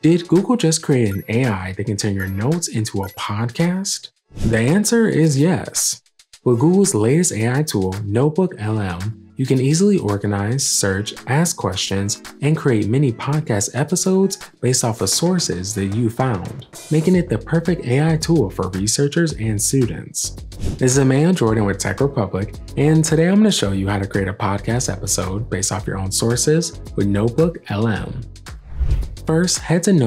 Did Google just create an AI that can turn your notes into a podcast? The answer is yes. With Google's latest AI tool, NotebookLM, you can easily organize, search, ask questions, and create mini podcast episodes based off the sources that you found, making it the perfect AI tool for researchers and students. This is Emmanuel Jordan with TechRepublic, and today I'm going to show you how to create a podcast episode based off your own sources with NotebookLM. First, head to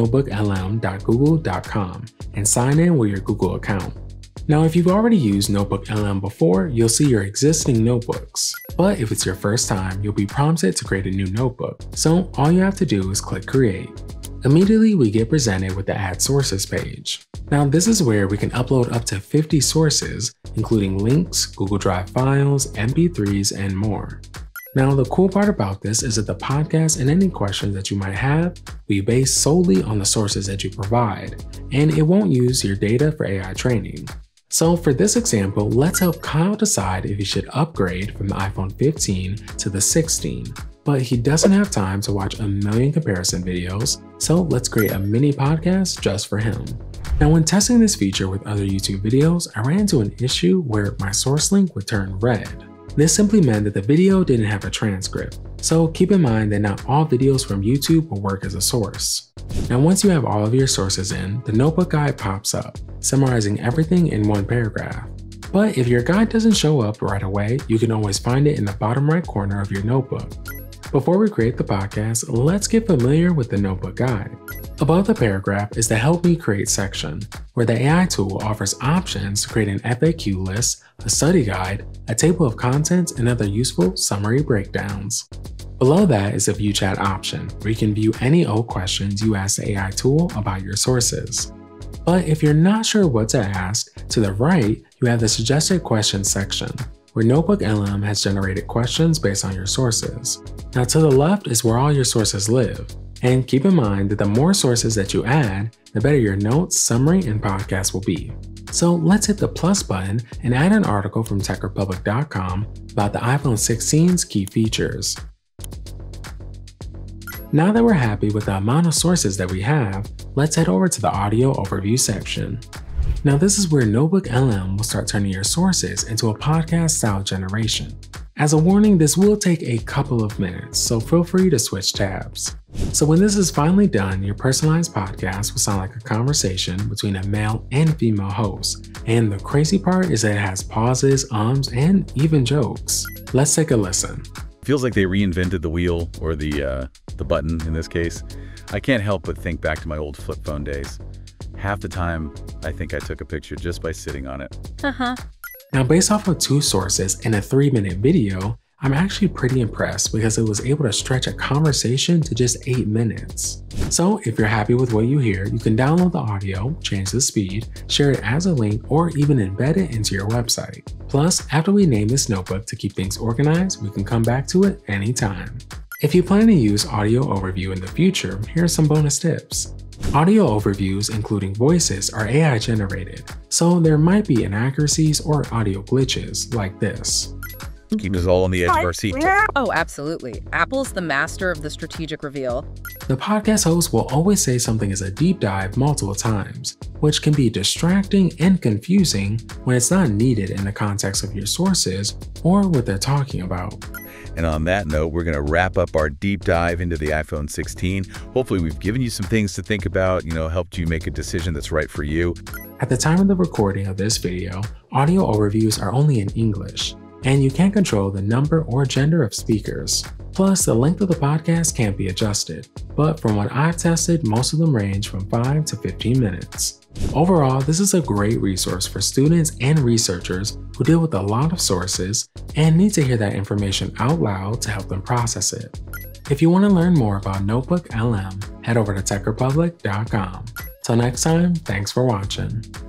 notebooklm.google.com and sign in with your Google account. Now, if you've already used NotebookLM before, you'll see your existing notebooks. But if it's your first time, you'll be prompted to create a new notebook. So all you have to do is click Create. Immediately, we get presented with the Add Sources page. Now, this is where we can upload up to 50 sources, including links, Google Drive files, MP3s, and more. Now, the cool part about this is that the podcast and any questions that you might have will be based solely on the sources that you provide, and it won't use your data for AI training. So for this example, let's help Kyle decide if he should upgrade from the iPhone 15 to the 16. But he doesn't have time to watch a million comparison videos, so let's create a mini podcast just for him. Now, when testing this feature with other YouTube videos, I ran into an issue where my source link would turn red. This simply meant that the video didn't have a transcript, so keep in mind that not all videos from YouTube will work as a source. Now, once you have all of your sources in, the notebook guide pops up, summarizing everything in one paragraph. But if your guide doesn't show up right away, you can always find it in the bottom right corner of your notebook. Before we create the podcast, let's get familiar with the notebook guide. Above the paragraph is the Help Me Create section, where the AI tool offers options to create an FAQ list, a study guide, a table of contents, and other useful summary breakdowns. Below that is a View Chat option, where you can view any old questions you ask the AI tool about your sources. But if you're not sure what to ask, to the right, you have the Suggested Questions section, where NotebookLM has generated questions based on your sources. Now, to the left is where all your sources live. And keep in mind that the more sources that you add, the better your notes, summary, and podcast will be. So let's hit the plus button and add an article from TechRepublic.com about the iPhone 16's key features. Now that we're happy with the amount of sources that we have, let's head over to the audio overview section. Now, this is where NotebookLM will start turning your sources into a podcast-style generation. As a warning, this will take a couple of minutes, so feel free to switch tabs. So when this is finally done, your personalized podcast will sound like a conversation between a male and female host. And the crazy part is that it has pauses, ums, and even jokes. Let's take a listen. Feels like they reinvented the wheel, or the button in this case. I can't help but think back to my old flip phone days. Half the time, I think I took a picture just by sitting on it. Now, based off of 2 sources and a 3-minute video, I'm actually pretty impressed because it was able to stretch a conversation to just 8 minutes. So if you're happy with what you hear, you can download the audio, change the speed, share it as a link, or even embed it into your website. Plus, after we name this notebook to keep things organized, we can come back to it anytime. If you plan to use Audio Overview in the future, here are some bonus tips. Audio overviews, including voices, are AI generated, so there might be inaccuracies or audio glitches like this. Keep us all on the edge of our seat. Oh, absolutely. Apple's the master of the strategic reveal. The podcast host will always say something as a deep dive multiple times, which can be distracting and confusing when it's not needed in the context of your sources or what they're talking about. And on that note, we're going to wrap up our deep dive into the iPhone 16. Hopefully we've given you some things to think about, helped you make a decision that's right for you. At the time of the recording of this video, audio overviews are only in English, and you can't control the number or gender of speakers. Plus, the length of the podcast can't be adjusted, but from what I've tested, most of them range from 5 to 15 minutes. Overall, this is a great resource for students and researchers who deal with a lot of sources and need to hear that information out loud to help them process it. If you want to learn more about NotebookLM, head over to TechRepublic.com. Till next time, thanks for watching.